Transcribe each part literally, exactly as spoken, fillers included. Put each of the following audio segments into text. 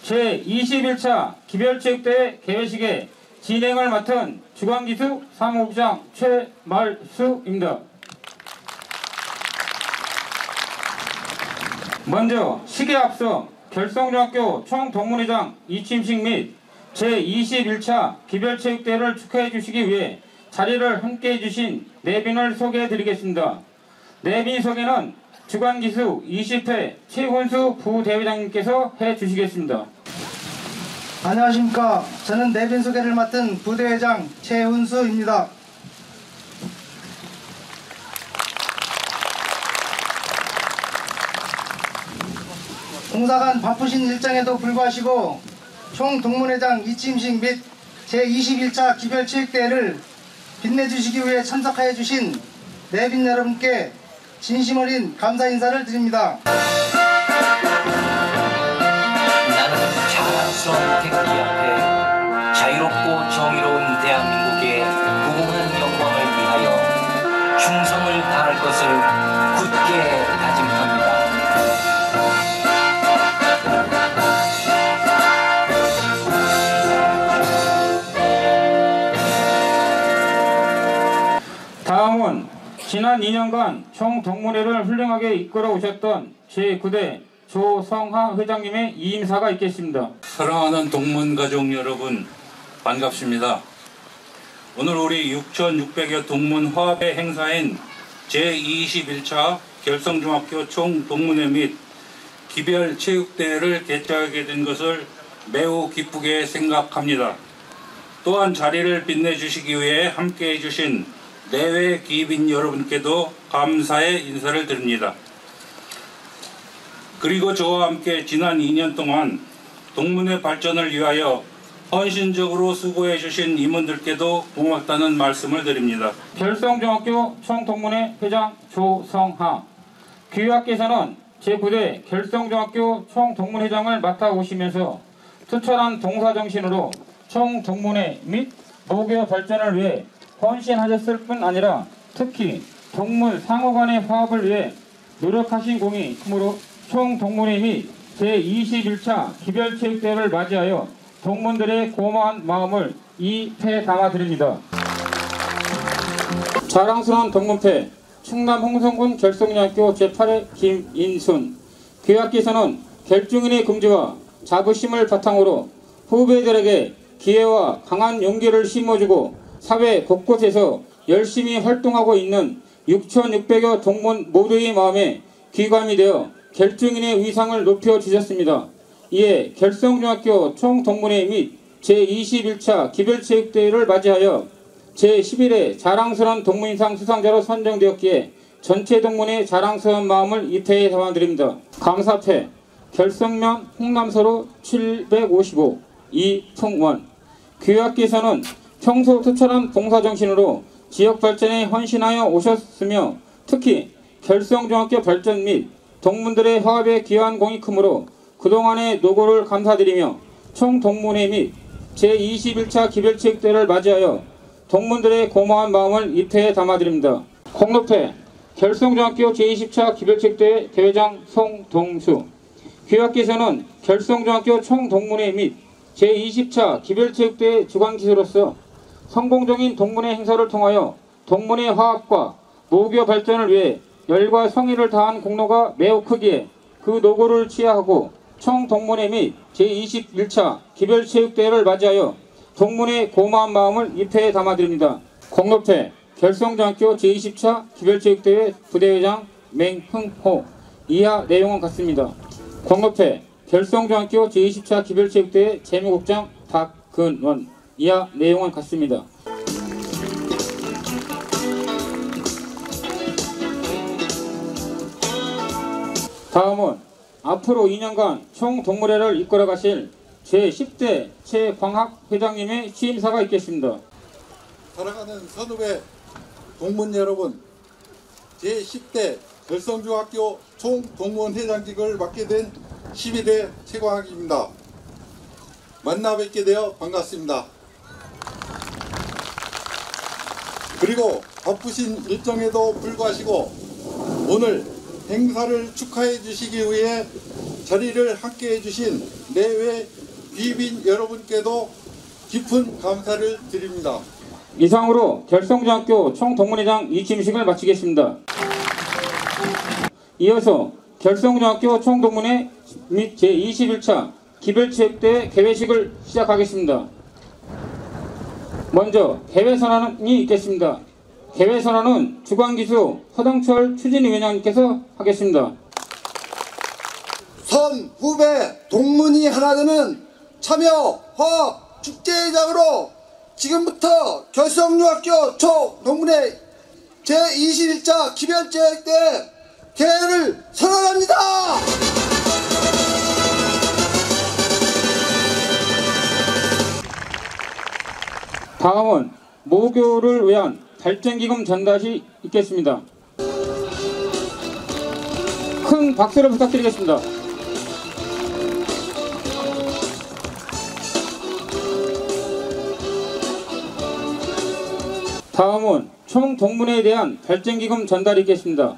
제이십일 차 기별체육대회 개회식의 진행을 맡은 주광기수 사무국장 최말수입니다. 먼저 식에 앞서 결성중학교 총동문회장 이침식 및 제이십일 차 기별체육대회를 축하해 주시기 위해 자리를 함께해 주신 내빈을 소개해 드리겠습니다. 내빈 소개는 주관기수 이십 회 최훈수 부대회장님께서 해 주시겠습니다. 안녕하십니까. 저는 내빈 소개를 맡은 부대회장 최훈수입니다. 봉사관 바쁘신 일정에도 불구하시고 총동문회장 이침식 및 제이십일 차 기별체육대회를 빛내주시기 위해 참석하여 주신 내빈 여러분께 진심 어린 감사 인사를 드립니다. 나는 자랑스러운 태극기 앞에 자유롭고 정의로운 대한민국의 무궁한 영광을 위하여 충성을 다할 것을 굳게 다짐합니다. 다음은 지난 이 년간 총동문회를 훌륭하게 이끌어 오셨던 제구 대 조성하 회장님의 이임사가 있겠습니다. 사랑하는 동문가족 여러분, 반갑습니다. 오늘 우리 육천육백여 동문 화합의 행사인 제이십일 차 결성중학교 총동문회 및 기별체육대회를 개최하게 된 것을 매우 기쁘게 생각합니다. 또한 자리를 빛내주시기 위해 함께해 주신 내외 기빈 여러분께도 감사의 인사를 드립니다. 그리고 저와 함께 지난 이 년 동안 동문회 발전을 위하여 헌신적으로 수고해 주신 임원들께도 고맙다는 말씀을 드립니다. 결성중학교 총동문회 회장 조성하, 교육학께서는 제구 대 결성중학교 총동문회장을 맡아오시면서 투철한 동사정신으로 총동문회 및 모교 발전을 위해 헌신하셨을 뿐 아니라 특히 동문 상호 간의 화합을 위해 노력하신 공이 크므로 총동문회 및 제이십일 차 기별체육대회를 맞이하여 동문들의 고마운 마음을 이 패에 담아드립니다. 자랑스러운 동문패 충남 홍성군 결성중학교 제팔 회 김인순, 교육학께서는 결중인의 긍지와 자부심을 바탕으로 후배들에게 기회와 강한 용기를 심어주고 사회 곳곳에서 열심히 활동하고 있는 육천육백여 동문 모두의 마음에 귀감이 되어 결중인의 위상을 높여주셨습니다. 이에 결성중학교 총동문회 및 제이십일 차 기별체육대회를 맞이하여 제십일 회 자랑스러운 동문인상 수상자로 선정되었기에 전체 동문의 자랑스러운 마음을 이 패에 담아드립니다. 감사패 결성면 홍남서로 칠백오십오 이풍원, 교육학께서는 평소 투철한 봉사정신으로 지역 발전에 헌신하여 오셨으며 특히 결성중학교 발전 및 동문들의 화합에 기여한 공이 크므로 그동안의 노고를 감사드리며 총동문회 및 제이십일 차 기별체육대회를 맞이하여 동문들의 고마운 마음을 이 패에 담아드립니다. 공로패 결성중학교 제이십 차 기별체육대회 대회장 송동수, 교육학께서는 결성중학교 총동문회 및 제이십 차 기별체육대회 주관기수로서 성공적인 동문회 행사를 통하여 동문의 화합과 모교 발전을 위해 열과 성의를 다한 공로가 매우 크기에 그 노고를 취하하고 총동문회 및 제이십일 차 기별체육대회를 맞이하여 동문의 고마운 마음을 이 패에 담아드립니다. 공로패 결성중학교 제이십 차 기별체육대회 부대회장 맹흥호, 이하 내용은 같습니다. 공로패 결성중학교 제이십 차 기별체육대회 재무국장 박근원, 이하 내용은 같습니다. 다음은 앞으로 이 년간 총동문회를 이끌어 가실 제십 대 최광학 회장님의 취임사가 있겠습니다. 사랑하는 선후배 동문 여러분, 제십 대 결성중학교 총동문회장직을 맡게 된 십일 대 최광학입니다. 만나 뵙게 되어 반갑습니다. 그리고 바쁘신 일정에도 불구하시고 오늘 행사를 축하해 주시기 위해 자리를 함께 해주신 내외 귀빈 여러분께도 깊은 감사를 드립니다. 이상으로 결성중학교 총동문회장 이침식을 마치겠습니다. 이어서 결성중학교 총동문회 및 제이십일 차 기별체육대회 개회식을 시작하겠습니다. 먼저 개회선언이 있겠습니다. 개회선언은 주관기수 허동철 추진위원장님께서 하겠습니다. 선 후배 동문이 하나 되는 참여 화합 축제회장으로 지금부터 결성중학교 총동문회 제이십일 차 기별체육대회 개회를 선언합니다. 다음은 모교를 위한 발전기금 전달이 있겠습니다. 큰 박수를 부탁드리겠습니다. 다음은 총동문회에 대한 발전기금 전달이 있겠습니다.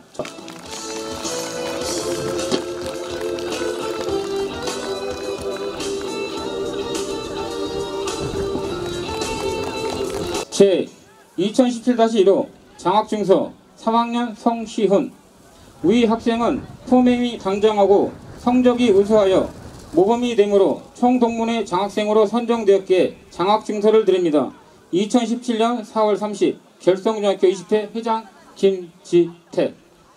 제 이천십칠 일호 장학증서 삼 학년 성시훈. 위 학생은 포맹이 당정하고 성적이 우수하여 모범이 되므로 총동문회 장학생으로 선정되었기에 장학증서를 드립니다. 이천십칠년 사월 삼십 결성중학교 이십 회 회장 김지태.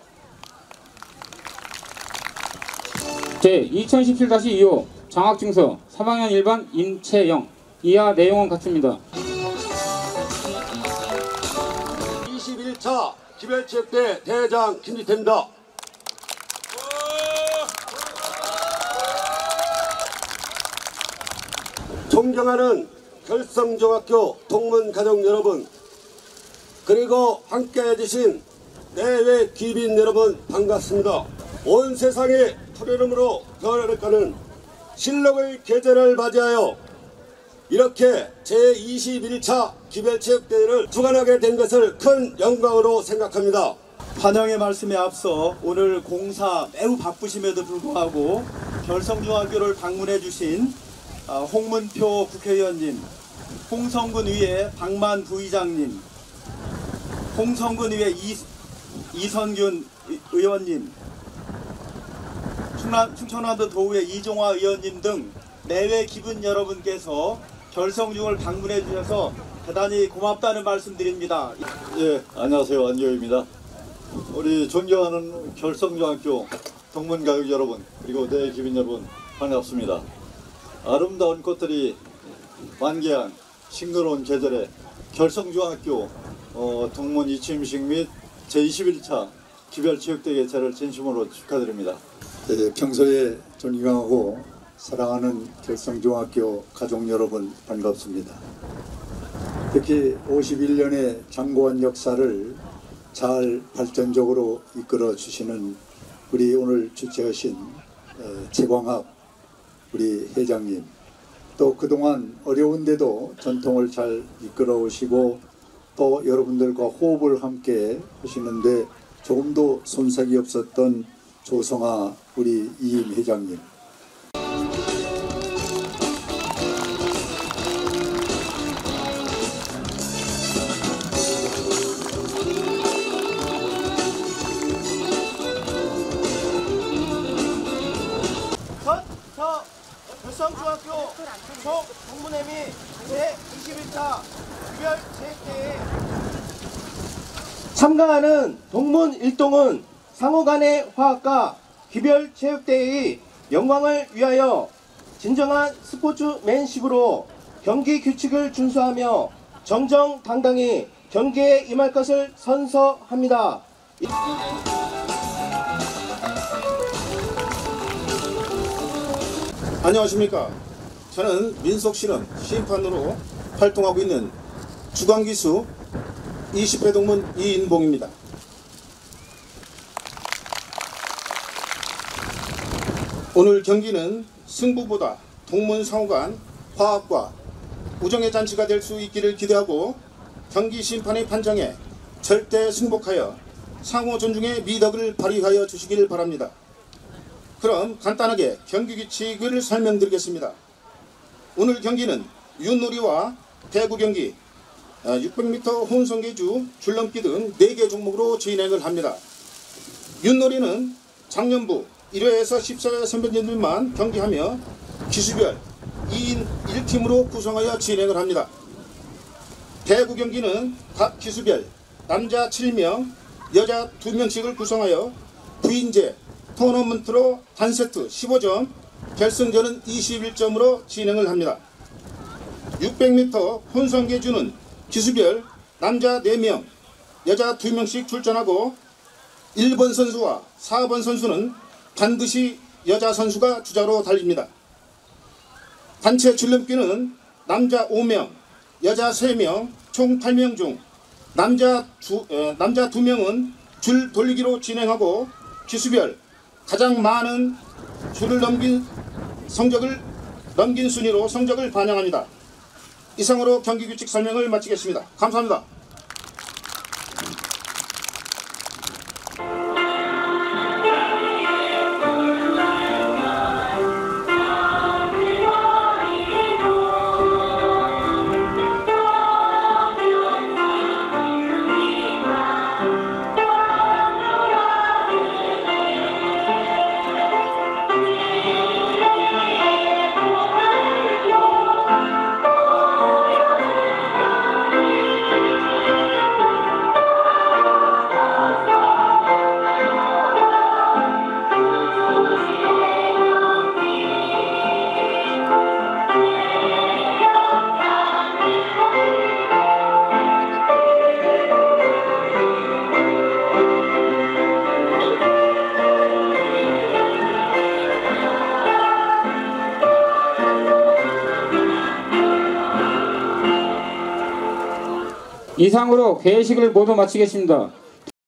제 이천십칠 이호 장학증서 삼 학년 일 반 임채영. 이하 내용은 같습니다. 이십일 차 기별체육대회 대회장 김지태입니다. 존경하는 결성중학교 동문가족 여러분, 그리고 함께해 주신 내외 귀빈 여러분 반갑습니다. 온 세상의 푸르름으로 변화를 가는 실록의 계절을 맞이하여 이렇게 제이십일 차 기별체육대회를 주관하게 된 것을 큰 영광으로 생각합니다. 환영의 말씀에 앞서 오늘 공사 매우 바쁘심에도 불구하고 결성중학교를 방문해 주신 홍문표 국회의원님, 홍성군의회 박만 부의장님, 홍성군의회 이, 이선균 의원님, 충남, 충청남도 도의회 이종화 의원님 등 내외 기분 여러분께서 결성중을 방문해 주셔서 대단히 고맙다는 말씀드립니다. 예, 안녕하세요. 안조입니다. 우리 존경하는 결성중학교 동문가족 여러분, 그리고 내 기빈 여러분 반갑습니다. 아름다운 꽃들이 만개한 싱그러운 계절에 결성중학교 어, 동문 이침식 및 제이십일 차 기별체육대회 개최를 진심으로 축하드립니다. 네, 평소에 존경하고 사랑하는 결성중학교 가족 여러분 반갑습니다. 특히 오십일 년의 장고한 역사를 잘 발전적으로 이끌어 주시는 우리 오늘 주최하신 최광학 우리 회장님, 또 그동안 어려운데도 전통을 잘 이끌어 오시고 또 여러분들과 호흡을 함께 하시는데 조금도 손색이 없었던 조성아 우리 이임 회장님, 결성중학교 총동문회 및 제이십일 차 기별체육대회에 참가하는 동문 일동은 상호간의 화합과 기별체육대회의 영광을 위하여 진정한 스포츠맨식으로 경기 규칙을 준수하며 정정당당히 경기에 임할 것을 선서합니다. 안녕하십니까. 저는 민속실험 심판으로 활동하고 있는 주관기수 이십 회 동문 이인봉입니다. 오늘 경기는 승부보다 동문 상호 간 화합과 우정의 잔치가 될 수 있기를 기대하고 경기 심판의 판정에 절대 승복하여 상호 존중의 미덕을 발휘하여 주시길 바랍니다. 그럼 간단하게 경기 규칙을 설명드리겠습니다. 오늘 경기는 윷놀이와 배구 경기, 육백 미터 혼성계주, 줄넘기 등 네 개 종목으로 진행을 합니다. 윷놀이는 장년부 일 회에서 십사 회 선배님들만 경기하며 기수별 이 인 일 팀으로 구성하여 진행을 합니다. 배구 경기는 각 기수별 남자 칠 명, 여자 두 명씩을 구성하여 부인제 토너먼트로 한 세트 십오 점, 결승전은 이십일 점으로 진행을 합니다. 육백 미터 혼성계주는 기수별 남자 네 명, 여자 두 명씩 출전하고 일 번 선수와 사 번 선수는 반드시 여자 선수가 주자로 달립니다. 단체 줄넘기는 남자 오 명, 여자 세 명, 총 팔 명 중 남자 두, 에, 남자 두 명은 줄 돌리기로 진행하고 기수별 가장 많은 줄을 넘긴 성적을 넘긴 순위로 성적을 반영합니다. 이상으로 경기 규칙 설명을 마치겠습니다. 감사합니다. 이상으로 개회식을 모두 마치겠습니다.